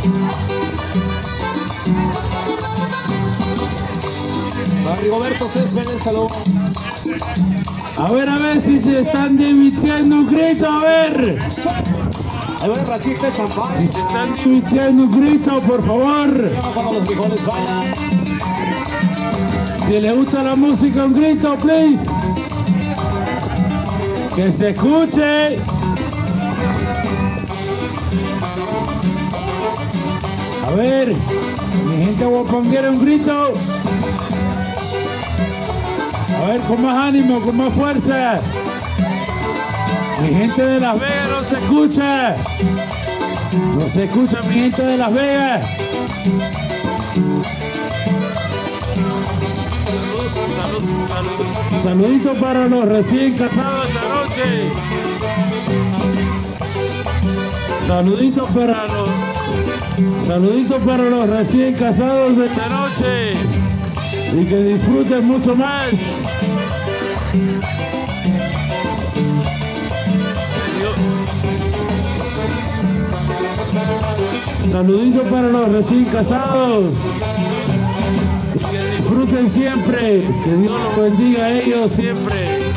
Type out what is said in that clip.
Rigoberto Céspedes, salud. A ver si se están divirtiendo un grito, a ver. Ahí va el racista de San Pablo. Si se están divirtiendo un grito, por favor. Cuando los frijoles vayan. Si le gusta la música, un grito, please. Que se escuche. A ver, mi gente guapanguera, un grito. A ver, con más ánimo, con más fuerza. Mi gente de Las Vegas no se escucha. No se escucha, mi gente de Las Vegas. Saluditos para los recién casados esta noche. Saluditos para los recién casados de esta noche. Y que disfruten mucho más. Saluditos para los recién casados. Y que disfruten siempre. Que Dios los bendiga a ellos siempre.